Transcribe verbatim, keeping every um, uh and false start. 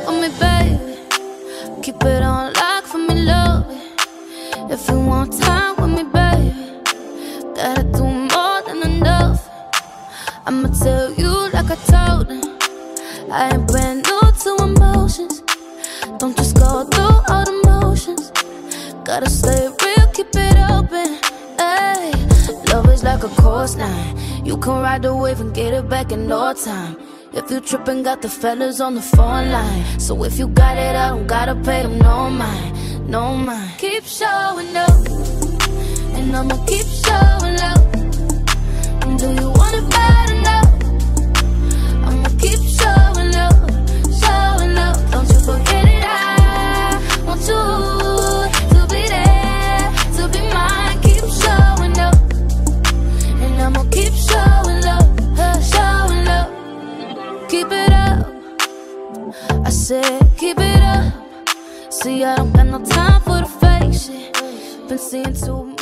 with me, baby. Keep it on lock for me, love it. If you want time with me, baby, gotta do more than enough. I'ma tell you like I told them, I ain't brand new to emotions. Don't just go through all the motions. Gotta stay real, keep it open. Ay, love is like a course line. You can ride the wave and get it back in no time. If you trippin', got the fellas on the phone line. So if you got it, I don't gotta pay them no mind, no mind. Keep showing up, and I'ma keep showing love. Do you want it bad enough? I'ma keep showing love, showing love. Don't you forget it, I want you to be there, to be mine. Keep showing up, and I'ma keep showing love, showing love. Keep it up, I said keep it up. See, I don't got no time for the fake shit. Been seeing too much.